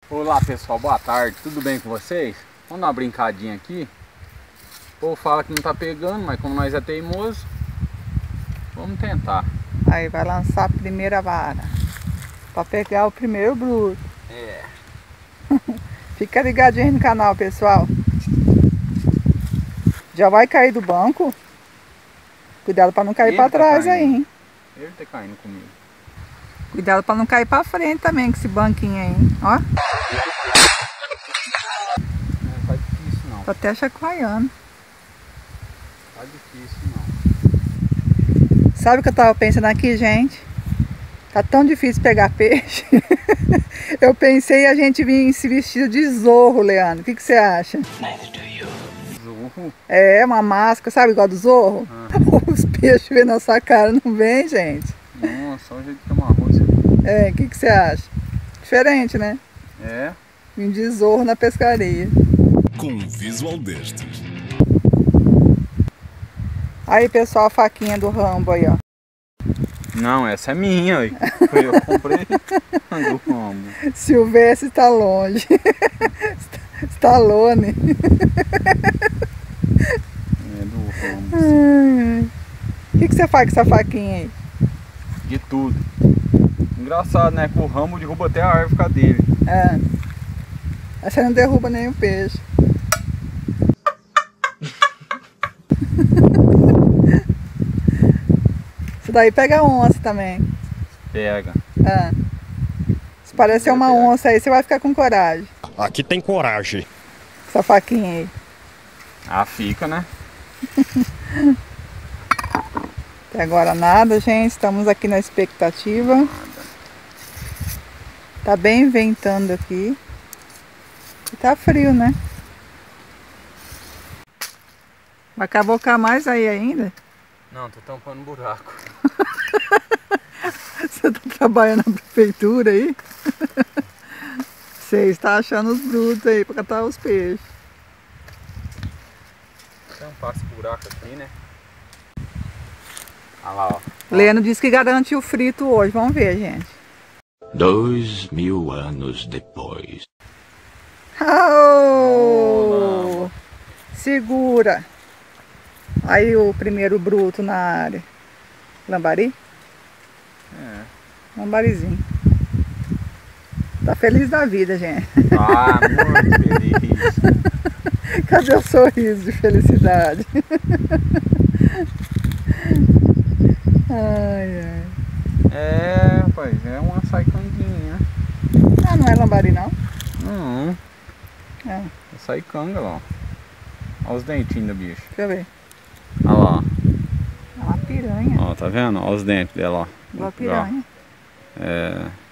Olá pessoal, boa tarde, tudo bem com vocês? Vamos dar uma brincadinha aqui. O povo fala que não tá pegando, mas como nós é teimoso, vamos tentar. Aí vai lançar a primeira vara para pegar o primeiro bruto. É. Fica ligadinho aí no canal, pessoal. Já vai cair do banco. Cuidado para não cair para trás aí, hein? Ele tá caindo comigo. Cuidado para não cair para frente também com esse banquinho aí, hein? Ó. Não tá difícil não. Tá até chacoalhando. Tá difícil não. Sabe o que eu tava pensando aqui, gente? Tá tão difícil pegar peixe. Eu pensei a gente vir se vestido de zorro, Leandro. O que você acha? Zorro? É, uma máscara, sabe, igual do zorro? Os peixes vêm na sua cara, não vem, gente? Nossa, só o jeito que é uma roça. É, o que você acha? Diferente, né? É. Vim de zorro na pescaria. Com um visual destes. Aí, pessoal, a faquinha do Rambo aí, ó. Não, essa é minha, aí. Foi eu que comprei do Rambo. Silvestre está longe. Stallone. É do Rambo. O que você faz com essa faquinha aí? De tudo. Engraçado, né? Que o Rambo derruba até a árvore dele. É. Você não derruba nenhum peixe. Isso daí pega onça também. Pega. É. Se parecer uma onça aí, você vai ficar com coragem. Aqui tem coragem. Essa faquinha aí. Ah, fica, né? Até agora nada, gente. Estamos aqui na expectativa. Tá bem ventando aqui. E tá frio, né? Vai cavocar mais aí ainda? Não, tô tampando buraco. Você tá trabalhando na prefeitura aí? Você está achando os brutos aí pra catar os peixes. Tampar esse buraco aqui, né? Olha lá, ó. Leno disse que garante o frito hoje. Vamos ver, gente. 2000 anos depois. Oh! Segura. Aí o primeiro bruto na área. Lambari? É. Lambarizinho. Tá feliz da vida, gente. Ah, muito feliz. Cadê o sorriso de felicidade? Ai, ai. É, rapaz, é uma saicanguinha. Ah, não é lambari não? Não, É, é saicanga lá, ó. Olha os dentinhos do bicho. deixa eu ver. Olha lá, É uma piranha. ó, tá vendo? Olha os dentes dela, ó. Igual a piranha. É.